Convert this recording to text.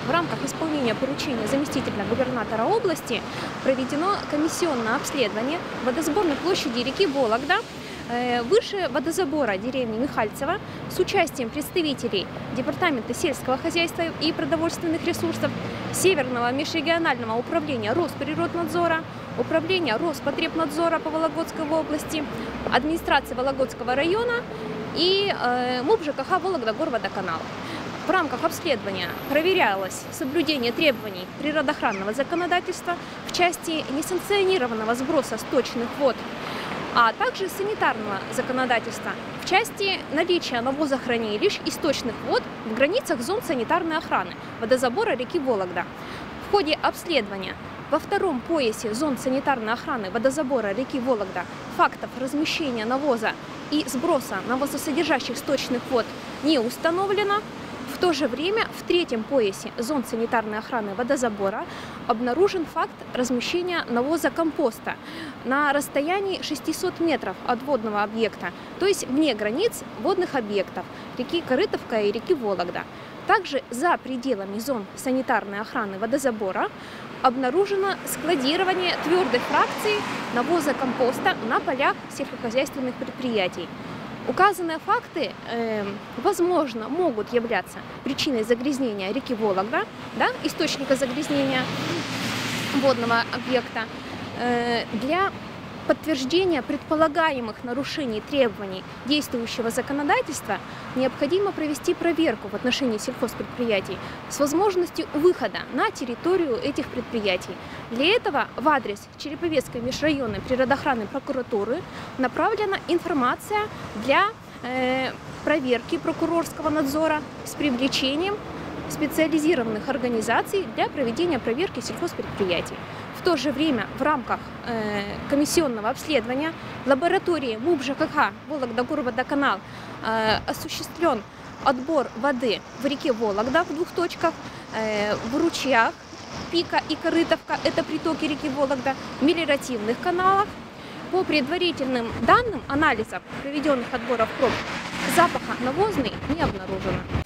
в рамках исполнения поручения заместителя губернатора области проведено комиссионное обследование водосборной площади реки Вологда выше водозабора деревни Михальцево с участием представителей Департамента сельского хозяйства и продовольственных ресурсов, Северного межрегионального управления Росприроднадзора, Управления Роспотребнадзора по Вологодской области, администрации Вологодского района и МУП ЖКХ Вологда-Горводоканал. В рамках обследования проверялось соблюдение требований природоохранного законодательства в части несанкционированного сброса сточных вод, а также санитарного законодательства в части наличия навозохранилищ и сточных вод в границах зон санитарной охраны водозабора реки Вологда. В ходе обследования во втором поясе зон санитарной охраны водозабора реки Вологда фактов размещения навоза и сброса навозосодержащих сточных вод не установлено. В то же время в третьем поясе зон санитарной охраны водозабора обнаружен факт размещения навоза компоста на расстоянии 600 метров от водного объекта, то есть вне границ водных объектов реки Корытовка и реки Вологда. Также за пределами зон санитарной охраны водозабора обнаружено складирование твердой фракции навоза компоста на полях сельскохозяйственных предприятий. Указанные факты, возможно, могут являться причиной загрязнения реки Вологда, источника загрязнения водного объекта. Для подтверждения предполагаемых нарушений требований действующего законодательства необходимо провести проверку в отношении сельхозпредприятий с возможностью выхода на территорию этих предприятий. Для этого в адрес Череповецкой межрайонной природоохранной прокуратуры направлена информация для проверки прокурорского надзора с привлечением специализированных организаций для проведения проверки сельхозпредприятий. В то же время в рамках комиссионного обследования лаборатории МУП ЖКХ Вологда-Горводоканал осуществлен отбор воды в реке Вологда в двух точках, в ручьях Пика и Корытовка, это притоки реки Вологда, в мелиоративных каналах. По предварительным данным анализов проведенных отборов проб запаха навозный не обнаружено.